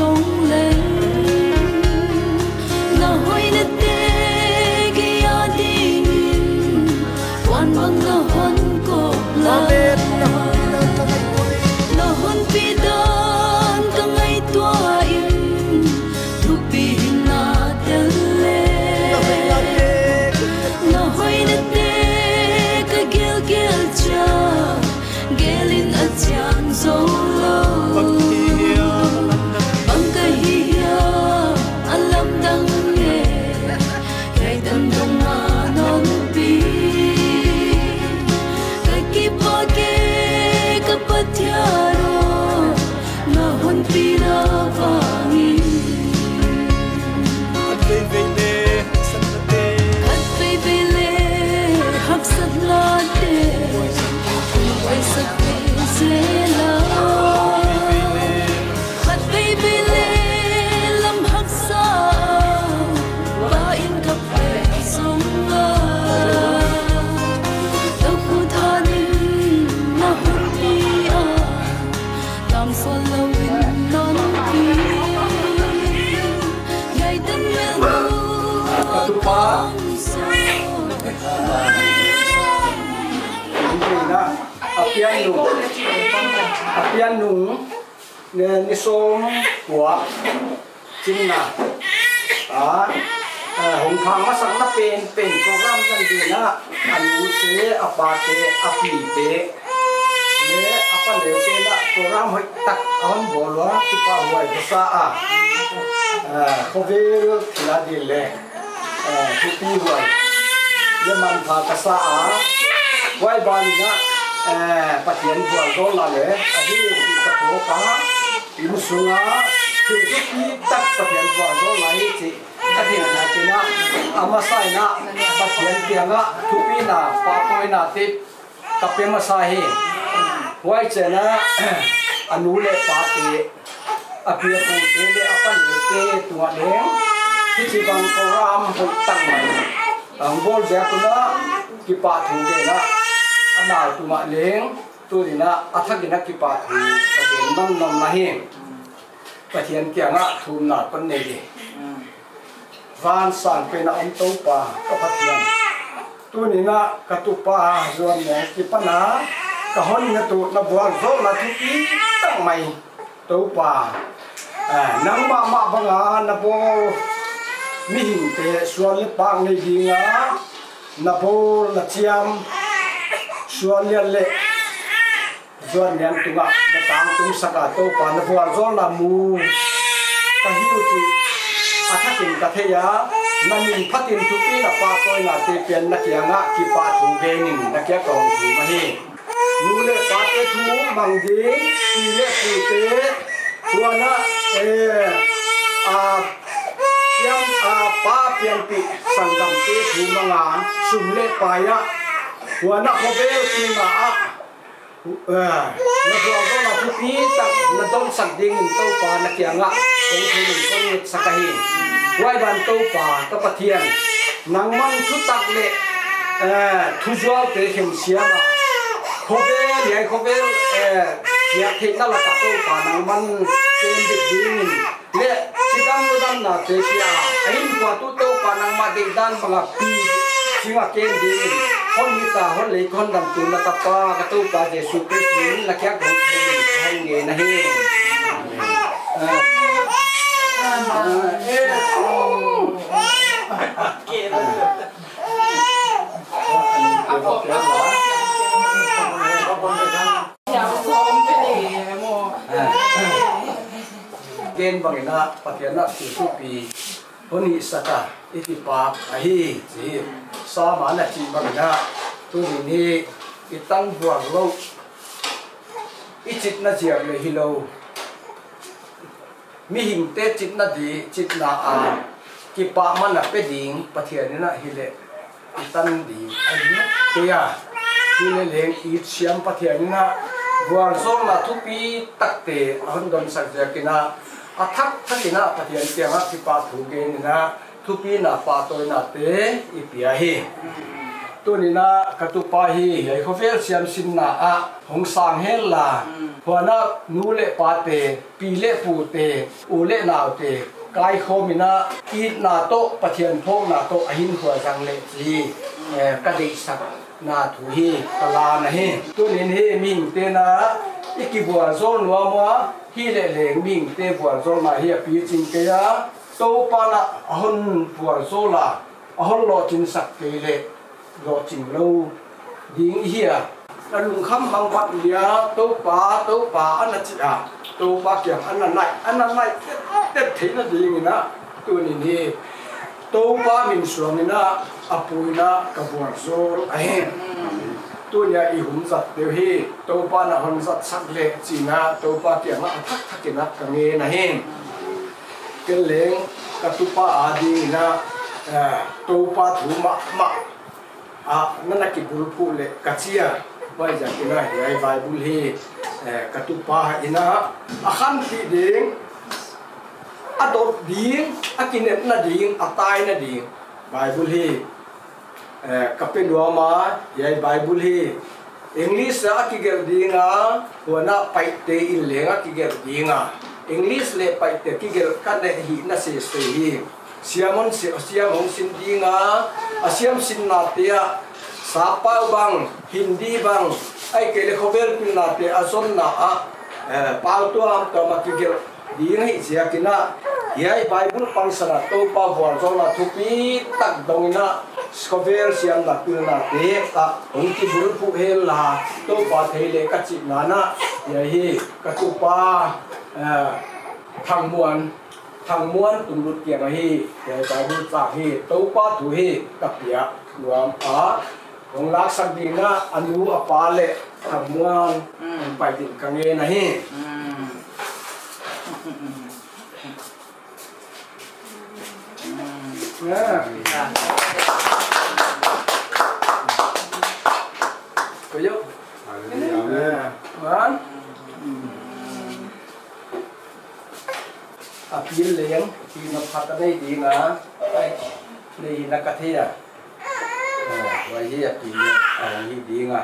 sông lên na hoi na te cái ya đi quan băng na hon cô la na hon pi dan ka ngai tua in thu pi na tel le na hoi na te ka gel gel cha gelin a chang zo lo bang ka hiya alam dang nge kai dang dong ma non pi ka ki pa ke ka pathiaro na hon pi na vangi hak sat la te wai sat pe se la khat baby le lam hak sa ba in ka pe song la tau khu than na hun pi a tam so lo win non pi gai tan mel tu pa apian nung ni som của chính là hồng thang mà sang nó pen program dân gì na anu te apate apite le apa le te na program hoi tak on bolo ki pa hoi sa khovel la di le tu pi hoi ye man pha ka sa wai ban na patien bual do la le ahi ka po ka imu sunga ki tak patien bual do la hi chi ka dia na chi na ama sai na patien tianga thupi na pa poi na ti ka pe ma sa hi wai che na anu le pa ti apia pu te le apa le te tua le ki chi bang program ho tang mai ang bol ja ku na ki pa thu de na amal tu ma leng tu dina athagina ki pa thu ka den nam nam na hi pathian kianga thum na kon nei di van san pe na om to pa ka pathian tu ni na ka tu pa zon ne ki pa na ka hon na tu na bual zo na thu pi tak mai to pa nang ma banga na bo mi hin te sual le pa nei di nga na bo la chiam suan lian le zuan lian tunga na tang tung saka to pa na bual zol na mu ka hiu chi athakin ka theya na min phatin tu pi na pa koi na te pen na kianga ki pa thu ve ning na kya kong thu ma hi nu le pa te thu mang di ti le pu te tuana yang pa pian pi sangam te thu manga sum le pa ya wana khovel pi ma na zo na thu pi tak na dom sak ding in to pa na kianga kong thu ning kon nit sakahi wai ban to pa ka pathian nang man thu tak le thu zwal te hem siama khovel ye khovel ya thik na la ka to pa nang man ken dik ding le sidam dam na te sia ain kwa tu to pa nang ma ding dan mga pi singa ken ding hon ni ta hon le kon dam tu na ta pa ka tu pa Jesu Christ la kya ko hon nge na hi ken bangina patiana su pi honi saka iti pa ahi ji sa ma na chi bangina tu ni itang buang lo ichit na jiam le hilo mi hing te chit na di chit na ki pa ma na pe ding pathian na hile itan di ai ke ya hile leng I siam pathian na buang som na thu pi tak te ahon don sak ja kina athak thakina pathian tianga ki pa thu ge ni na thu pi na pa toy na te I pia hi tu ni na ka tu pa hi ai khovel siam sin na hong sang hel la hoa na nu le pa te pi le pu te u le nau te kai khomina i na to pathian phok na to ahin hua jang le chi ka dei sak na thu hi kala na hi tu nin hi ming te na ikibua zon nuama hi le le ming te bua zon na hi pi ching ke ya to pa na ahon bua zola ahon lo chin sak ke le lo ching lo ding hi a lung kham bang bat lia to pa an chi a to pa kyang an nai te the na ding na tu nin hi to pa min suang na apuina ka bua zol a he tu nya i hum zat te hi to pa na hon zat sak le chi na to pa kyang a thak thak na ka nge na he ke leng ka tu pa a ding na to pa thu ma a nana ki bul pu le ka chia vai ja ki na hi bible hi ka tu pa ina a khan ti ding a dot ding a kinet na ding a tai na ding bible hi kapendua ma yai bible hi english a ki ger dinga wana paite in lenga ki ger dinga english le paite ki ger ka ne hi na se hi siamon sin dinga asiam sin na tia sapa bang hindi bang ai ke le khober pin na te azon na a pau to am to ma ki ger ding hi sia kina yai bible pangsana to pa bor zo na thupi tak dongina skover siam na pil na te ka ong ki bul pu hel la to pa theile ka chi na na ya hi ka tu pa thangmuan tumlut kiang hi ya bible cha hi to pa thu hi ka pia nuam a ong lak sak ding na anu apa le thangmuan pai din ka nge na hi Koyo. Wan. Apil leng ki na phata dei dinga ai nei na ka thia. Wa hi apil a hi dinga.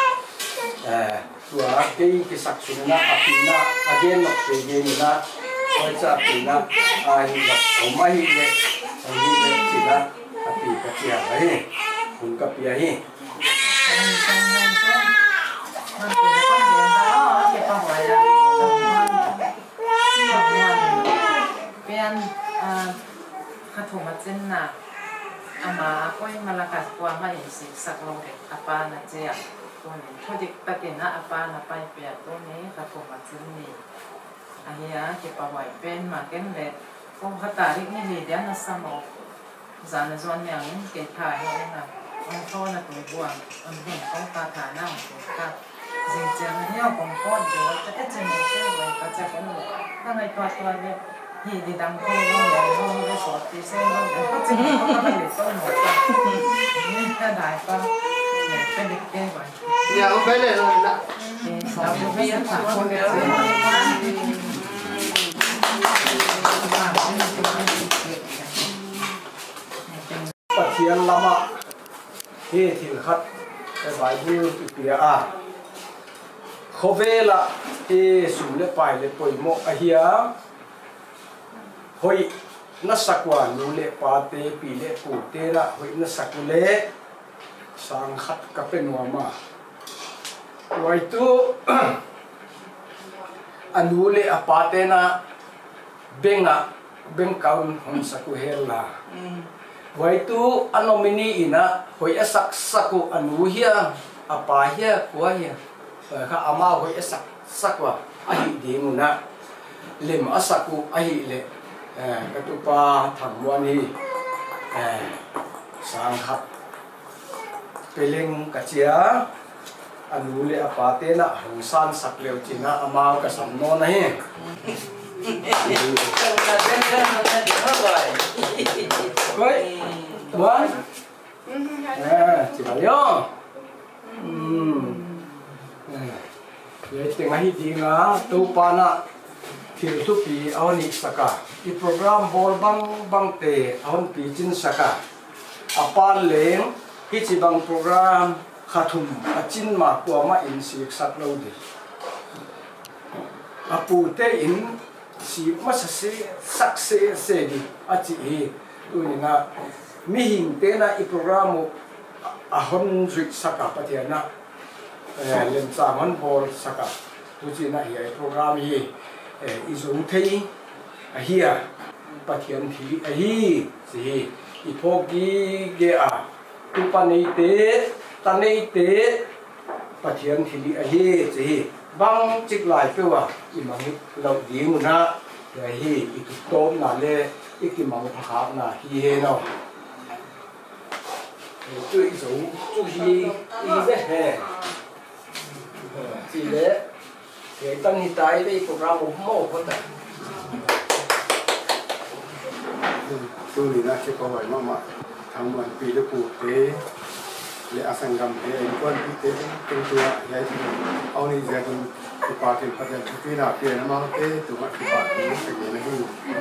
Tua ke ki sak sunna apina again no ke ge na oi cha apina ai na omai le ai le chila api ka chia ai kun ka pia hi pian khathum chen na ama koi malakas kwa ma isi saklo de apa na chea to ni thodik patina apa na pai pia to ni khathum chen ni ahia ke pawai pen ma ken le ko khatarik ni li dia na samo zana zon yang ke tha he na ông thô là tuổi buồn ông hùng ông ta thả nào ta dình chém nhau còn con rồi cho ít chân một cái vậy ta sẽ có một thằng này toa đi thì đi đăng ký nó là nó cái sổ thì xem nó để có chân nó có để tôi một cái ta đại con để cái được cái vậy nhà ông bé này rồi đó thì sao nó biết thả con cái pathian lama he thil khat e bible ti pia a khovela e sum le pai le poimo a hia hoi na sakwa nu le pa te pi le pu te ra hoi na sakule sang khat ka penwa ma wai tu anu le apate na beng kaun hon saku hela wai tu anomini ina hoi asak saku anu hia apa hia kwa hia kha ama hoi asak sakwa ahi dinguna lim asaku ahi le katupa thangmuan hi sang khat peleng kachia anu le apate na hongsan sakleu china ama ka samno na hi Koi, buan, cibalyo, ya tengah hidinga tu pana filosofi awani saka, di program bol bang te awan pijin saka, apa leng hici bang program khathum acin ma kuama insik saklo di, pupute in si masase sakse se di achi tuina mi hing te na I program ahon rik saka patiana len chaman bol saka tu chi na hi program hi I zong thei a hia pathian thi a hi si I phoki ge a tu panei te tanei te pathian thi a hi chi bang chik lai pewa I mang lo ding na ya hi I tu tom na le I ki mang pha na hi he no tu I zong tu hi I ve he chỉ để cái tăng hiện tại đây program một mẫu con ta tôi nghĩ là sẽ có vài mà thằng mình bị được cụ tế để sang gam để anh quan bị tế trongตัวvậy thì ông ấy sẽ còn cái part thì phát triển cái nào kia nó mang tế tụi mình cái part nó sẽ cái này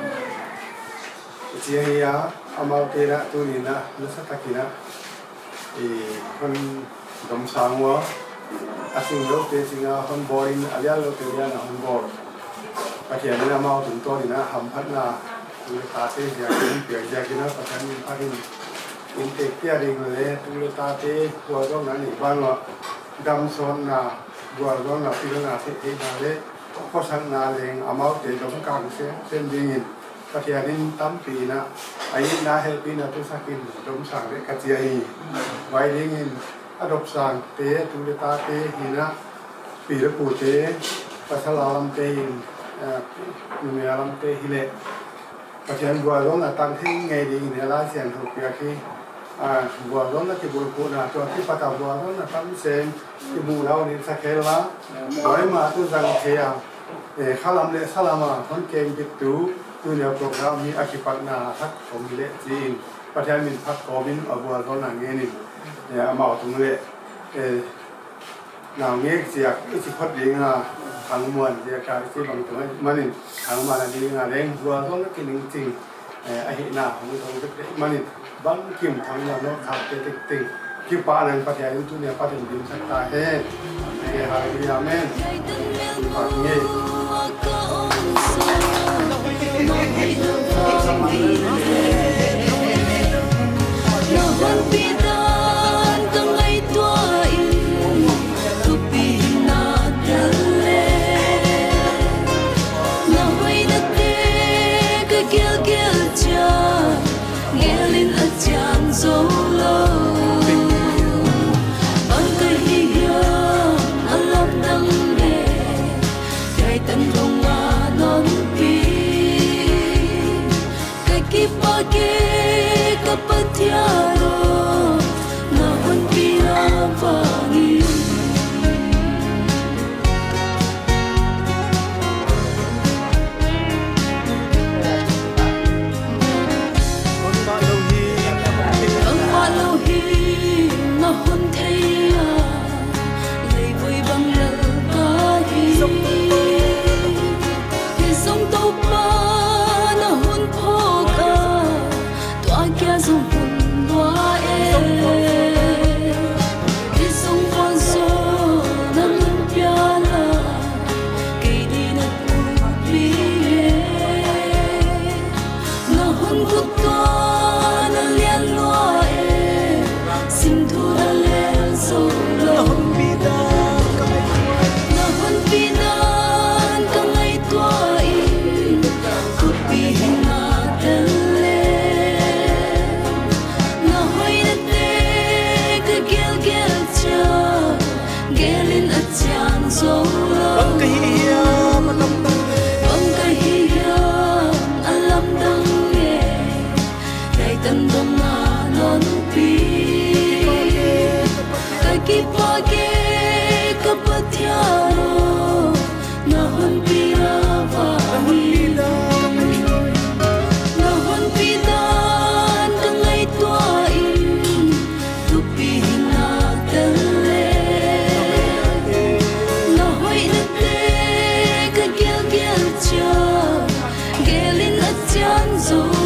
chỉ là amal tế là tôi nghĩ là nó sẽ tác gì đó thì con đồng sáng quá asing lo te singa hon boring alia lo te ya na hon bor pathian na mau tum to ni na ham phat na tu ta te ya kin pia ya kin na pathian ni pharin in te pia ring le tu ta te ko ro na ni ban lo dam son na bua ro na pi na te te na le ko sang na leng amau te dom kang se sen ding in pathian in tam pi na ai na he pi na tu sakin dom sang le ka chia hi wai ding in adop sang te tu le ta te hina pi le pu te pasalam te in mi alam te hile pathian bua ron na tang thing ngai ding ne la sian thu pia ki bua ron na ki bul pu na to ki pata bua ron na tam sen ki bu lao ni sa khela noi ma tu jang the ya khalam le salama kon kem bit tu ne program ni akipat na thak om le jin pathian min thak ko min abua ron na nge ni ya mau tung le nào nghe việc cái chỉ phát điện là thằng muộn việc cái bằng tuổi mình thằng mà là đi là đen vừa có cái linh trình ai hiện nào không có cái mình vẫn kiếm thằng là nó khắp cái tình khi ba lần phát hiện tu này phát hiện điểm sắc ta hết này hai amen phát nghe so